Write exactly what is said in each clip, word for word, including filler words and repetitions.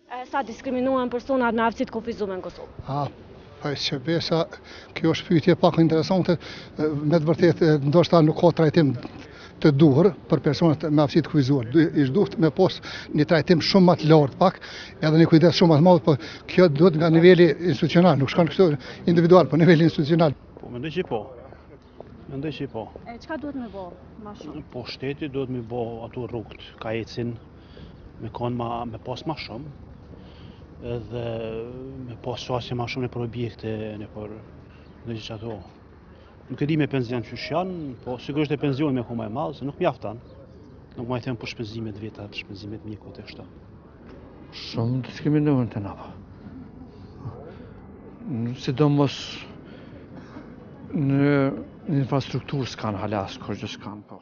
Sa diskriminuan personat me aftësi të kufizuar në Kosovë? A, pa që besa, kjo është pyetje pak interesante, me të vërtetë ndoshta nuk ka trajtim të duhur për personat me aftësi të kufizuar. Ish duhet me pas një trajtim shumë më të lartë pak, edhe një kujdes shumë më të madh, por kjo duhet nga niveli institucional, nuk shkon kështu individual, po niveli institucional. Po mendoj që po. Mendoj që po. E çka duhet me bë më shumë? Po shteti duhet me bë ato rrugët, ka ecin me kon ma me pas më shumë. Edhe me pas qasje ma shumë në për objekte, në për në gjithë ato. Nuk e di me penzion që janë, po sigurisht e penzion me kuma e madhë, se nuk mjaftan. Nuk ma i them për shpenzimet veta, për shpenzimet mjekut e kështu. Shumë diskriminuar të nava. Sidomos në infrastrukturë s'kanë halas, kur gjë s'kanë po.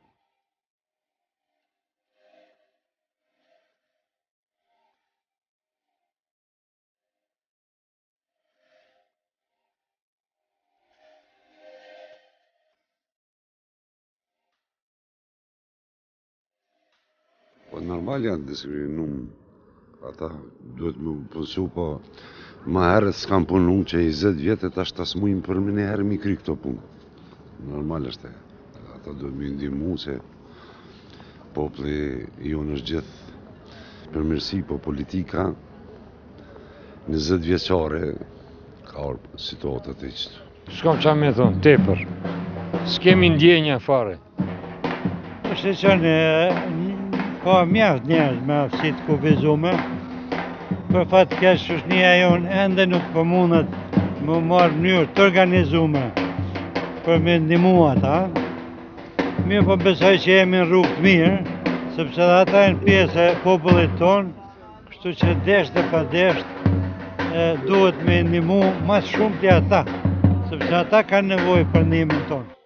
Po normal janë diskriminum, ata duhet më punësu, po ma herët s'kam punu që i njëzet vjetë tash tas mujnë për më një herë mi kry këto punë. Normal është e, ata duhet më ndihmu se populli jonë është gjithë përmirësi, po politika njëzet vjeqare ka orë situatat e qëtu. S'kam qa me thonë, tepër. S'kemi ndjenja fare. është që në ka mjaft njerëz me aftësi të kufizuar. Për fat keq shoqëria jonë ende nuk po mundet më marrë mënyrë të organizuar për me ndihmu ata. Mirë po besoj që jemi në rrugë të mirë, sepse ata janë pjesë e popullit tonë, kështu që desht e pa desht duhet me ndihmu më shumë të ata, sepse ata kanë nevojë për ndihmën tonë.